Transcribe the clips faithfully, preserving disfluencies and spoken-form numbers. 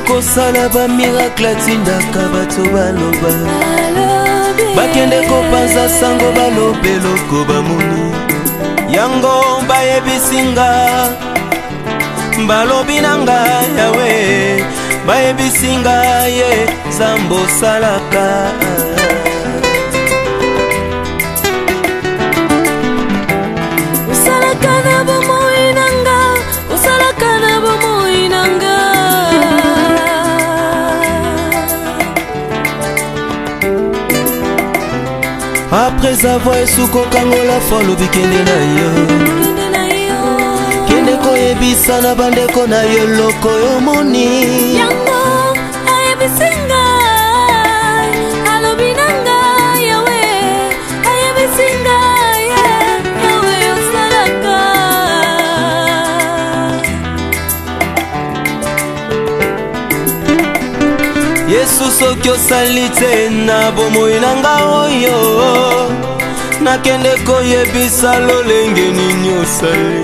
akosala ba miracle tindaka bato baloba bakende kopanza sango balobe loko bamoni yango bayebisinga balobi nanga yawe bayebisinga ye zambo salaka usalaka na bomoi nanga usalaka na bomoi nanga après avoir esukokanga la folle bikende na yo kende koyebisa na bandeko na yo loko yo moni yango ayebisinga alobi nanga yawe ayebisinga yawe osalaka Yesu soki osali te na bomoi nanga oyo nakende koyebisa lolenge nini osali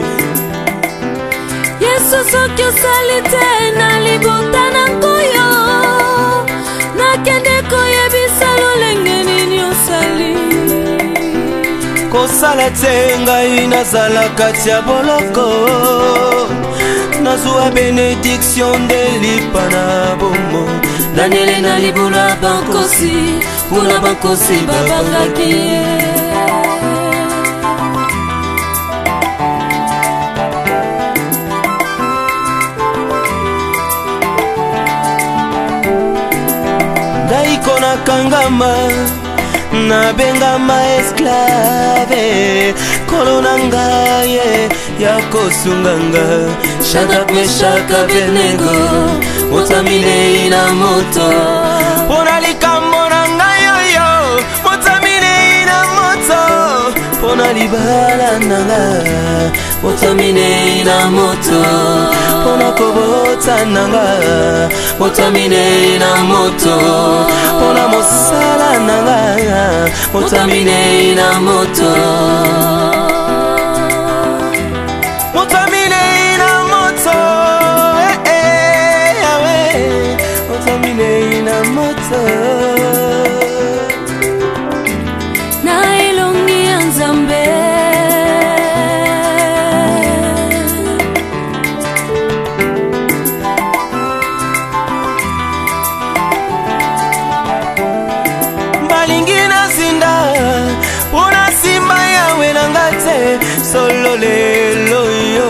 Yesu soki osali te na libota nanga oyo nakende koyebisa lolenge nini osali kosala te ngai nazala kati ya boloko nazwa benediction de lipa na bomo Daniel na libula bankosi kuna bankosi babangaki Gaiko na kangama na bengama esclave kolonanga ye ya kosunganga Shadrach Meshach Abednego motamine ina moto pona likambo nanga yoyo motamine ina moto pona libala nanga motamine ina moto pona kobota nanga motamine ina moto pona mosala nanga motamine ina moto motamine ina moto eh eh yawe motamine ina moto na ilongi ya Nzambe solo lelo yo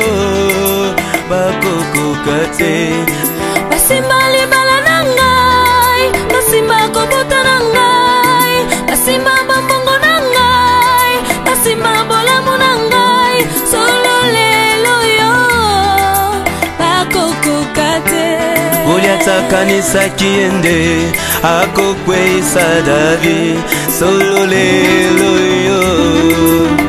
bakokokate basimba libala nangai basimba kobota nangai basimba bambongo nangai basimba bolamu nangai solo lelo yo bakokokate Goliata kanisa kiende akokweisa David solo lelo yo